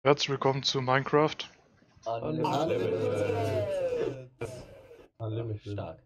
Herzlich willkommen zu Minecraft. Unlimited. Unlimited. Stark.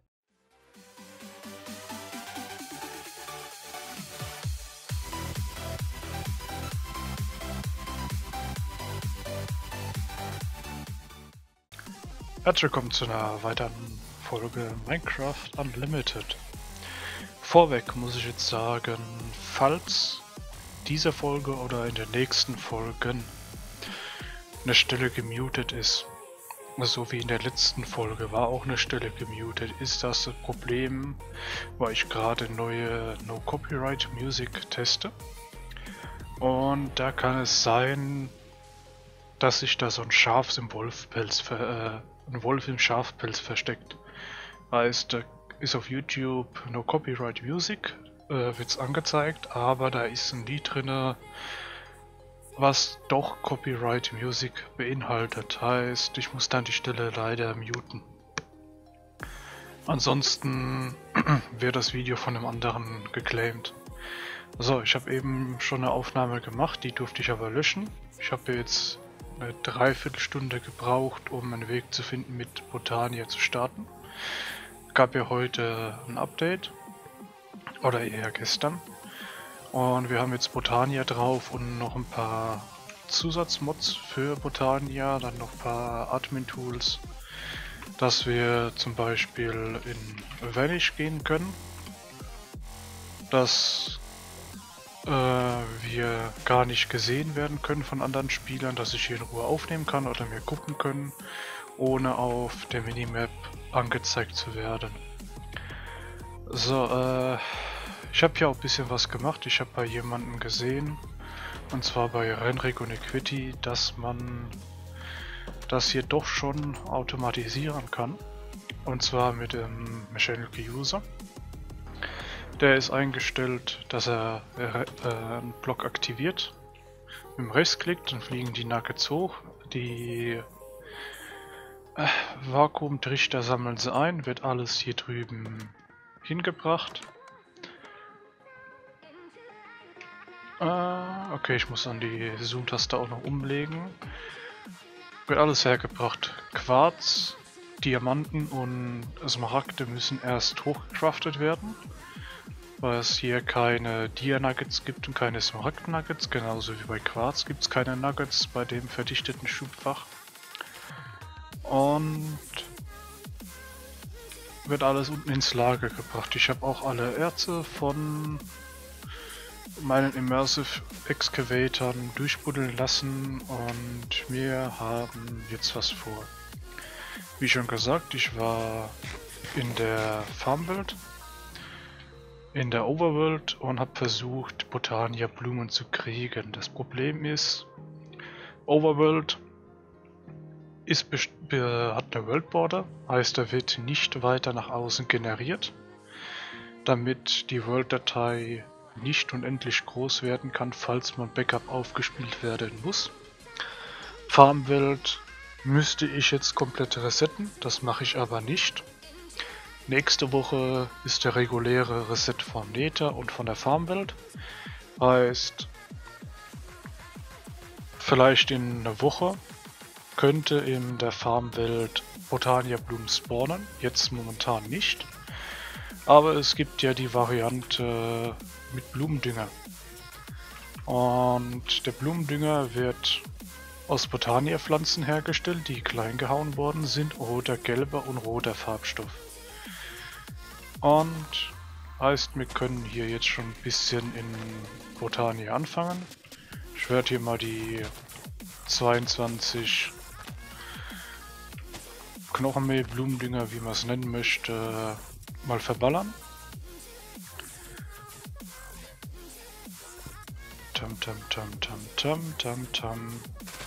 Herzlich willkommen zu einer weiteren Folge Minecraft Unlimited. Vorweg muss ich jetzt sagen, falls diese Folge oder in den nächsten Folgen eine Stelle gemutet ist, so wie in der letzten Folge war auch eine Stelle gemutet, ist das Problem, weil ich gerade neue No Copyright Music teste. Und da kann es sein, dass sich da so ein Schaf im Wolfpelz, ein Wolf im Schafpelz versteckt. Heißt, da ist auf YouTube No Copyright Music, wird's angezeigt, aber da ist ein Lied drinne, was doch Copyright Music beinhaltet. Heißt, ich muss dann die Stelle leider muten. Ansonsten wird das Video von einem anderen geclaimed. So, ich habe eben schon eine Aufnahme gemacht, die durfte ich aber löschen. Ich habe jetzt eine Dreiviertelstunde gebraucht, um einen Weg zu finden, mit Botania zu starten. Gab ja heute ein Update, oder eher gestern. Und wir haben jetzt Botania drauf und noch ein paar Zusatzmods für Botania, dann noch ein paar Admin-Tools, dass wir zum Beispiel in Vanish gehen können, dass wir gar nicht gesehen werden können von anderen Spielern, dass ich hier in Ruhe aufnehmen kann oder mir gucken können, ohne auf der Minimap angezeigt zu werden. So, ich habe hier auch ein bisschen was gemacht. Ich habe bei jemandem gesehen, und zwar bei Renrik und Equity, dass man das hier doch schon automatisieren kann. Und zwar mit dem Mechanical User. Der ist eingestellt, dass er einen Block aktiviert. Mit dem Rechtsklick, dann fliegen die Nuggets hoch. Die Vakuumtrichter sammeln sie ein, wird alles hier drüben hingebracht. Okay, ich muss dann die Zoom-Taste auch noch umlegen. Wird alles hergebracht. Quarz, Diamanten und Smaragde müssen erst hochgecraftet werden, weil es hier keine Dia-Nuggets gibt und keine Smaragd-Nuggets. Genauso wie bei Quarz gibt es keine Nuggets bei dem verdichteten Schubfach. Und wird alles unten ins Lager gebracht. Ich habe auch alle Erze von meinen Immersive Excavatoren durchbuddeln lassen und wir haben jetzt was vor. Wie schon gesagt, ich war in der Farmwelt, in der Overworld und habe versucht, Botania Blumen zu kriegen. Das Problem ist, Overworld hat eine World Border, heißt, er wird nicht weiter nach außen generiert, damit die World-Datei nicht unendlich groß werden kann, falls man Backup aufgespielt werden muss. Farmwelt müsste ich jetzt komplett resetten, das mache ich aber nicht. Nächste Woche ist der reguläre Reset vom Nether und von der Farmwelt. Heißt, vielleicht in einer Woche könnte in der Farmwelt Botania Blumen spawnen, jetzt momentan nicht. Aber es gibt ja die Variante mit Blumendünger. Und der Blumendünger wird aus Botania-Pflanzen hergestellt, die klein gehauen worden sind, roter, gelber und roter Farbstoff. Und heißt, wir können hier jetzt schon ein bisschen in Botania anfangen. Ich werde hier mal die 22 Knochenmehl, Blumendünger, wie man es nennen möchte, mal verballern. Tam tam tam tam tam tam tam.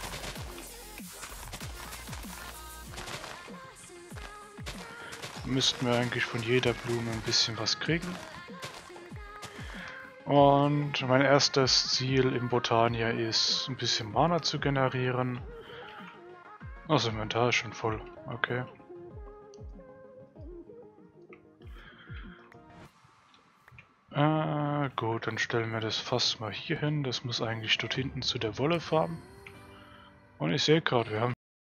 Müssten wir eigentlich von jeder Blume ein bisschen was kriegen. Und mein erstes Ziel im Botania ist, ein bisschen Mana zu generieren. Das Inventar ist schon voll, okay. Gut, dann stellen wir das Fass mal hier hin. Das muss eigentlich dort hinten zu der Wollefarm. Und ich sehe gerade, wir haben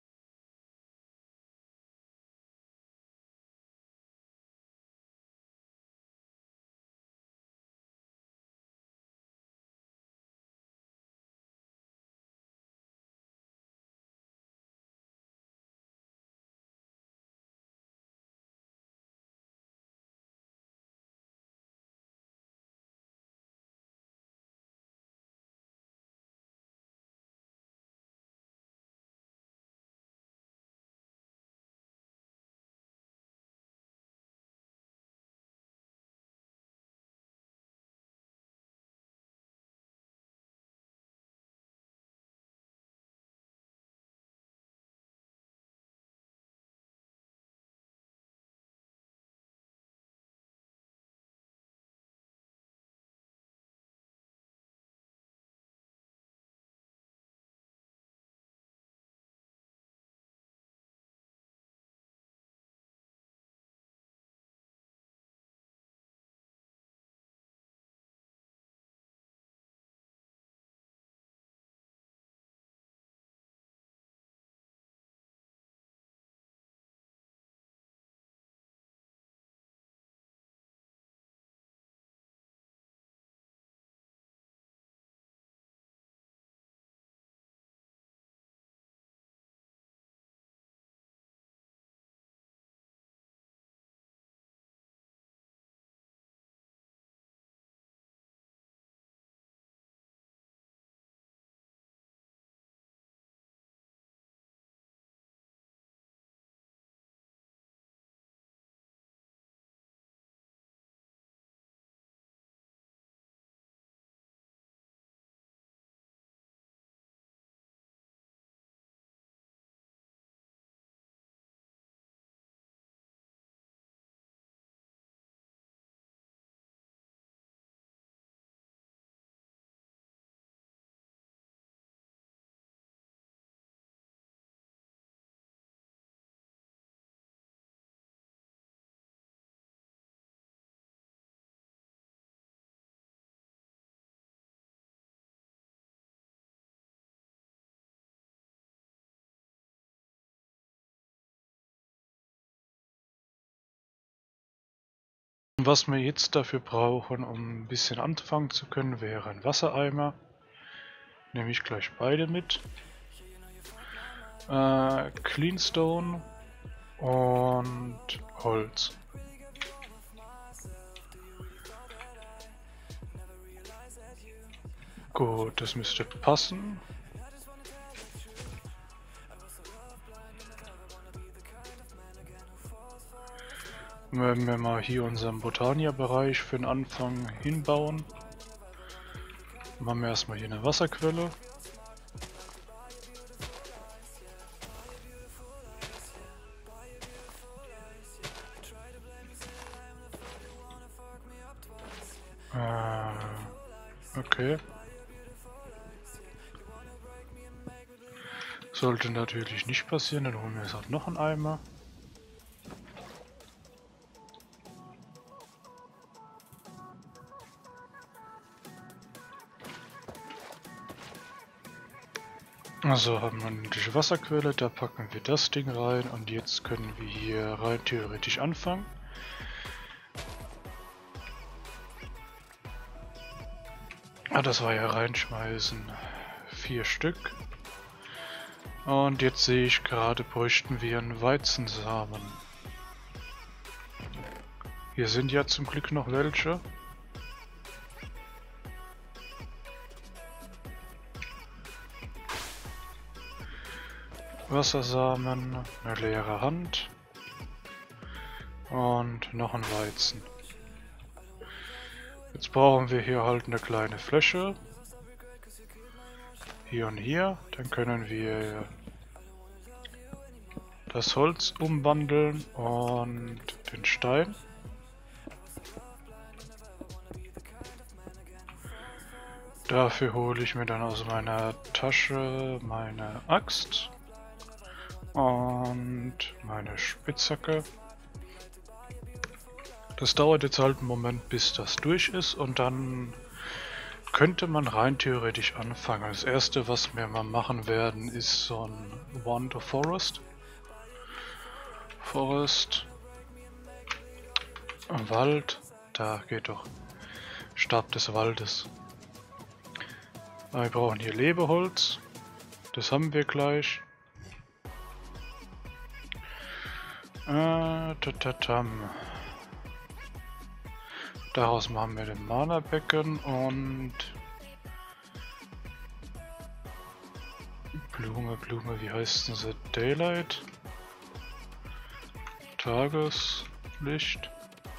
was wir jetzt dafür brauchen, um ein bisschen anfangen zu können, wäre ein Wassereimer. Nehme ich gleich beide mit. Cleanstone und Holz. Gut, das müsste passen. Wenn wir mal hier unseren Botania-Bereich für den Anfang hinbauen, machen wir erstmal hier eine Wasserquelle. Okay. Sollte natürlich nicht passieren, dann holen wir jetzt halt noch einen Eimer. Also haben wir eine Wasserquelle, da packen wir das Ding rein und jetzt können wir hier rein theoretisch anfangen. Ah, das war ja reinschmeißen. 4 Stück. Und jetzt sehe ich gerade, bräuchten wir einen Weizensamen. Hier sind ja zum Glück noch welche. Wassersamen, eine leere Hand und noch ein Weizen. Jetzt brauchen wir hier halt eine kleine Fläche. Hier und hier. Dann können wir das Holz umwandeln und den Stein. Dafür hole ich mir dann aus meiner Tasche meine Axt und meine Spitzhacke. Das dauert jetzt halt einen Moment, bis das durch ist, und dann könnte man rein theoretisch anfangen. Das erste, was wir mal machen werden, ist so ein Wander Forest. Wald, da geht doch. Stab des Waldes. Wir brauchen hier Lebeholz. Das haben wir gleich. Daraus machen wir den Mana-Becken und Blume, wie heißt denn sie? Daylight? Tageslicht?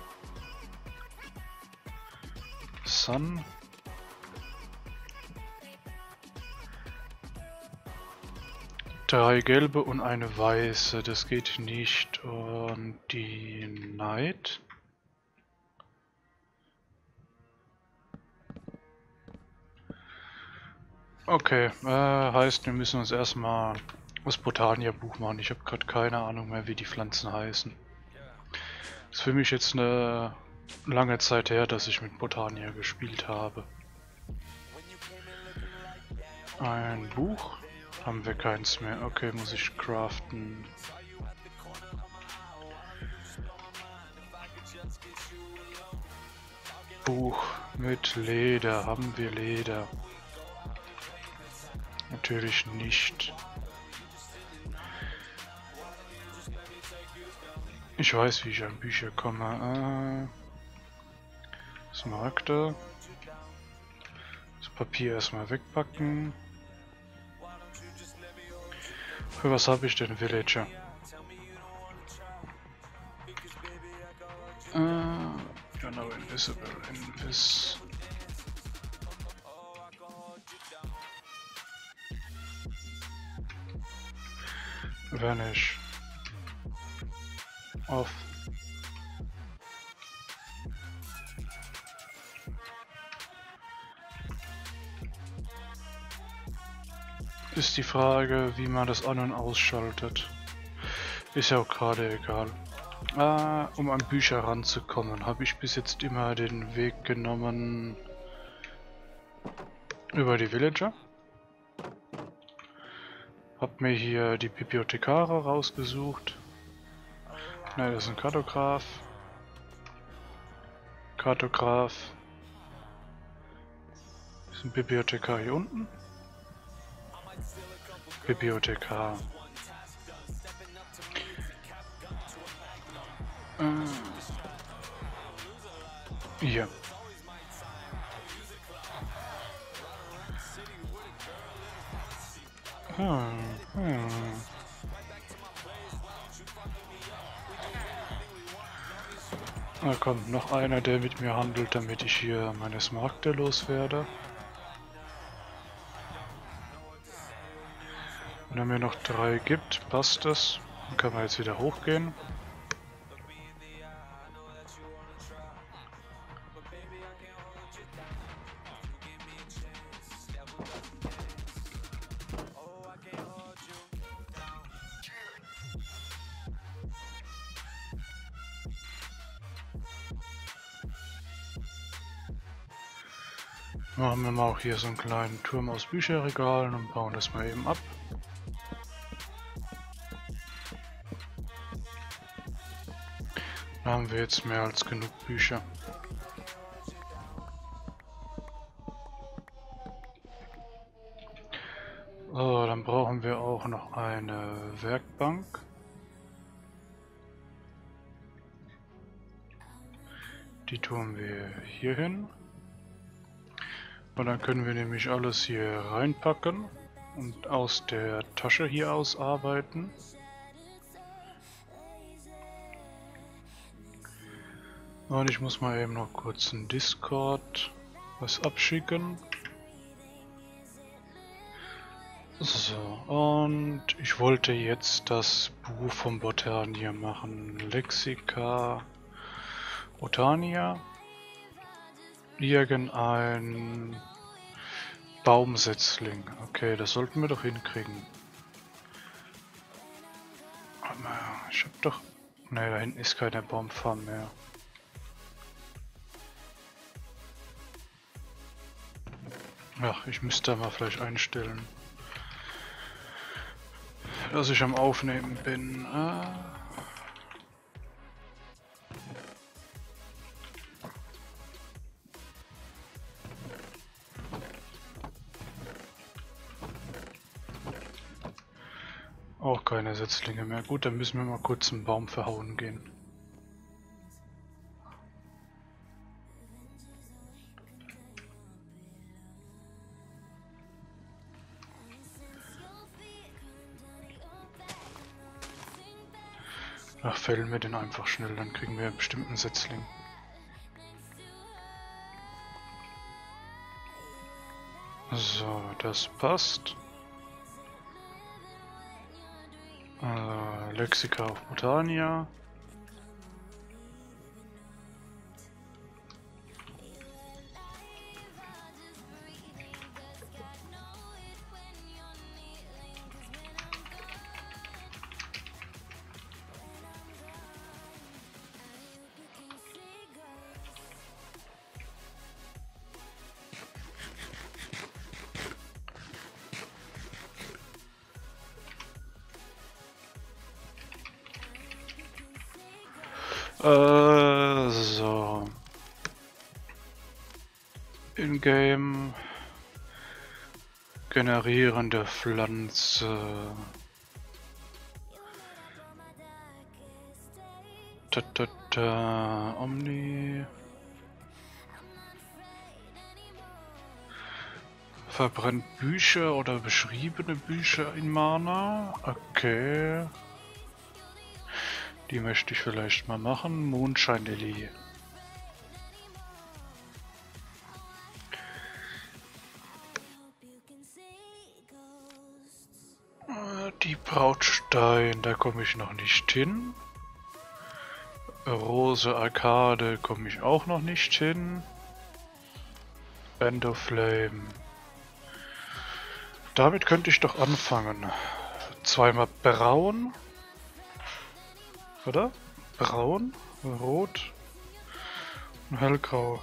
Sun? Drei gelbe und eine weiße, das geht nicht. Und die Night. Okay, heißt, wir müssen uns erstmal das Botania-Buch machen. Ich habe gerade keine Ahnung mehr, wie die Pflanzen heißen. Das ist für mich jetzt eine lange Zeit her, dass ich mit Botania gespielt habe. Ein Buch? Haben wir keins mehr. Okay, muss ich craften. Buch mit Leder. Haben wir Leder? Natürlich nicht. Ich weiß, wie ich an Bücher komme. Smaragde. Das Papier erstmal wegpacken. Für was habe ich denn Villager? You're now invisible. Vanish. Off. Ist die Frage, wie man das an- und ausschaltet. Ist ja auch gerade egal. Um an Bücher ranzukommen, habe ich bis jetzt immer den Weg genommen über die Villager. Hab mir hier die Bibliothekare rausgesucht. Ne, das ist ein Kartograf. Das ist ein Bibliothekar hier unten. Bibliothekar. Hier. Da kommt noch einer, der mit mir handelt, damit ich hier meine Smaragde loswerde. Wenn er mir noch 3 gibt, passt das. Dann kann man jetzt wieder hochgehen. Machen wir mal auch hier so einen kleinen Turm aus Bücherregalen und bauen das mal eben ab. Da haben wir jetzt mehr als genug Bücher. So, dann brauchen wir auch noch eine Werkbank. Die tun wir hier hin. Und dann können wir nämlich alles hier reinpacken und aus der Tasche hier ausarbeiten. Und ich muss mal eben noch kurz in Discord was abschicken. So, und ich wollte jetzt das Buch vom Botania machen. Lexica Botania. Irgendein Baumsetzling. Okay, das sollten wir doch hinkriegen. Ich hab doch... Ne, da hinten ist keine Baumfarm mehr. Ja, ich müsste mal vielleicht einstellen, dass ich am Aufnehmen bin. Auch keine Setzlinge mehr. Gut, dann müssen wir mal kurz einen Baum verhauen gehen. Ach, fällen wir den einfach schnell, dann kriegen wir bestimmt einen Setzling. So, das passt. Lexica auf Botania. So. In-game generierende Pflanze. Omni. Verbrennt Bücher oder beschriebene Bücher in Mana. Okay. Die möchte ich vielleicht mal machen. Moonshine Lily. Die Brautstein, da komme ich noch nicht hin. Rose Arcade komme ich auch noch nicht hin. Band of Flame. Damit könnte ich doch anfangen. Zweimal braun. Oder? Braun, rot und hellgrau.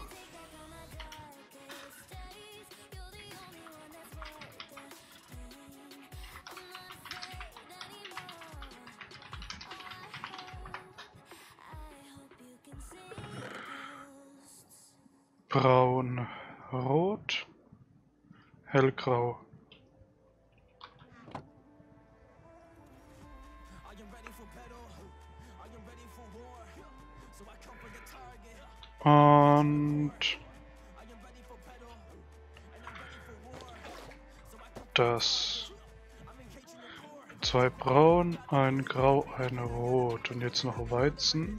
Braun, rot, hellgrau. Und das 2 braun, ein grau, ein rot und jetzt noch Weizen.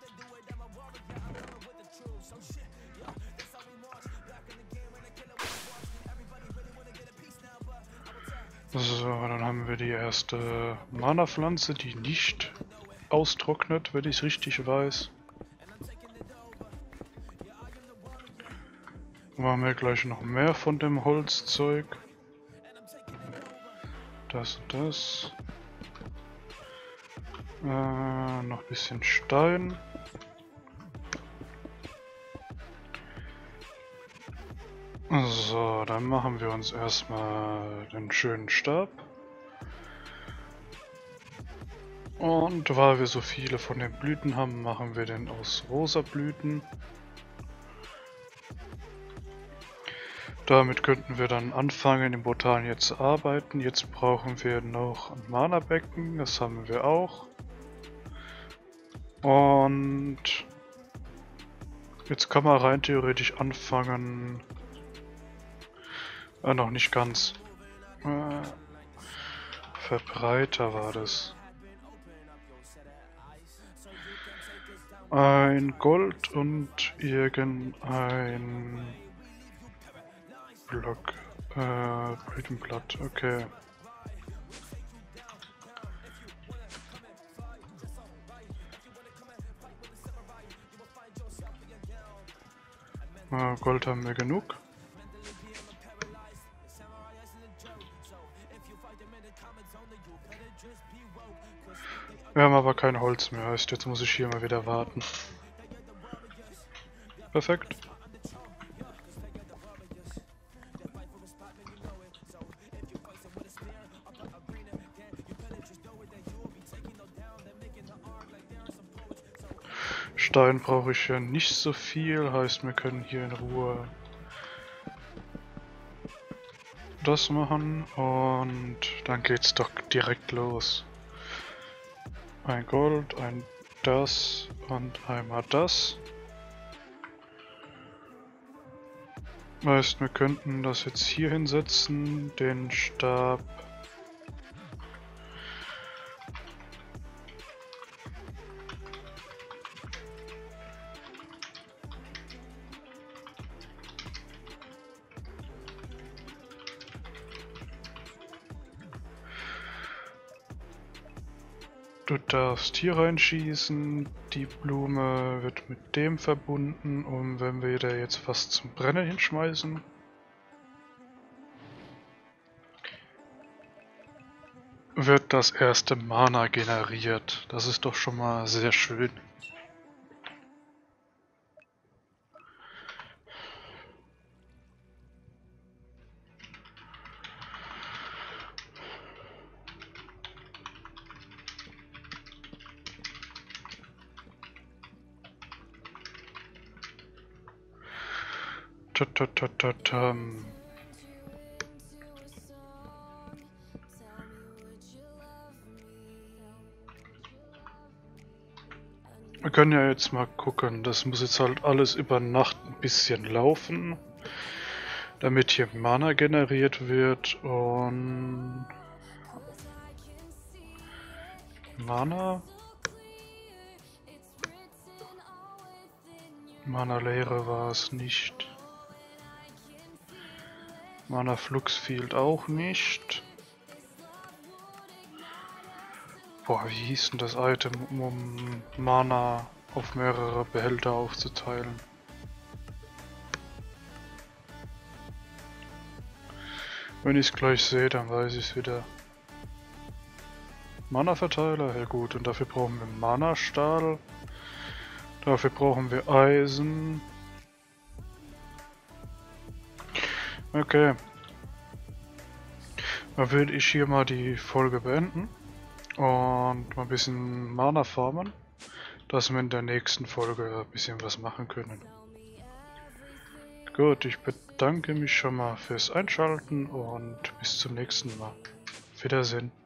So, dann haben wir die erste Mana-Pflanze, die nicht austrocknet, wenn ich es richtig weiß. Machen wir gleich noch mehr von dem Holzzeug. Das und das. Noch ein bisschen Stein. So, dann machen wir uns erstmal den schönen Stab. Und weil wir so viele von den Blüten haben, machen wir den aus rosa Blüten. Damit könnten wir dann anfangen, im Botania zu arbeiten. Jetzt brauchen wir noch ein Mana-Becken, das haben wir auch. Und jetzt kann man rein theoretisch anfangen. Noch nicht ganz. Verbreiter war das. Ein Gold und irgendein Block. Blütenblatt, okay. Gold haben wir genug. Wir haben aber kein Holz mehr, heißt jetzt muss ich hier mal wieder warten. Perfekt. Stein brauche ich ja nicht so viel, heißt wir können hier in Ruhe das machen und dann geht's doch direkt los. Ein Gold, ein das und einmal das. Heißt, wir könnten das jetzt hier hinsetzen, den Stab. Du darfst hier reinschießen, die Blume wird mit dem verbunden und wenn wir da jetzt was zum Brennen hinschmeißen, wird das erste Mana generiert. Das ist doch schon mal sehr schön. Wir können ja jetzt mal gucken, das muss jetzt halt alles über Nacht ein bisschen laufen, damit hier Mana generiert wird und Mana Leere war es nicht. Mana Flux fehlt auch nicht. Boah, wie hieß denn das Item, um Mana auf mehrere Behälter aufzuteilen? Wenn ich es gleich sehe, dann weiß ich es wieder. Mana-Verteiler, ja gut, und dafür brauchen wir Mana-Stahl. Dafür brauchen wir Eisen. Okay. Dann würde ich hier mal die Folge beenden. Und mal ein bisschen Mana farmen, dass wir in der nächsten Folge ein bisschen was machen können. Gut, ich bedanke mich schon mal fürs Einschalten und bis zum nächsten Mal. Auf Wiedersehen.